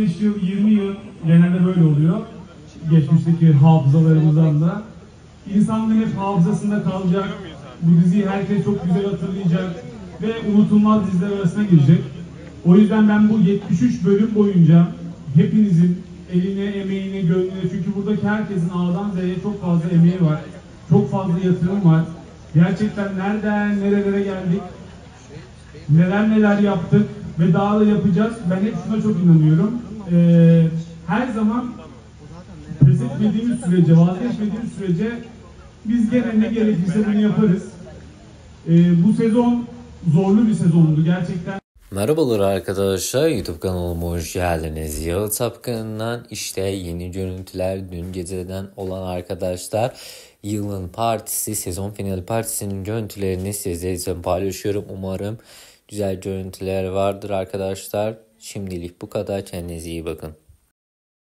15 yıl, 20 yıl genelde böyle oluyor. Geçmişteki hafızalarımızdan da. İnsanların hep hafızasında kalacak. Bu diziyi herkes çok güzel hatırlayacak ve unutulmaz diziler arasına girecek. O yüzden ben bu 73 bölüm boyunca hepinizin eline, emeğine, gönlüne, çünkü buradaki herkesin A'dan Z'ye çok fazla emeği var. Çok fazla yatırım var. Gerçekten nereden nerelere geldik, neler yaptık ve daha da yapacağız. Ben hep şuna çok inanıyorum. Her zaman pes etmediğimiz sürece, vazgeçmediğimiz sürece biz gene ne gerekirse bunu yaparız. Bu sezon zorlu bir sezondu gerçekten. Merhabalar arkadaşlar, YouTube kanalıma hoş geldiniz. Yalı Tapkanı'ndan işte yeni görüntüler dün geceden olan arkadaşlar. Yılın partisi, sezon finali partisinin görüntülerini sizler için paylaşıyorum. Umarım güzel görüntüler vardır arkadaşlar. Şimdilik bu kadar, kendinize iyi bakın.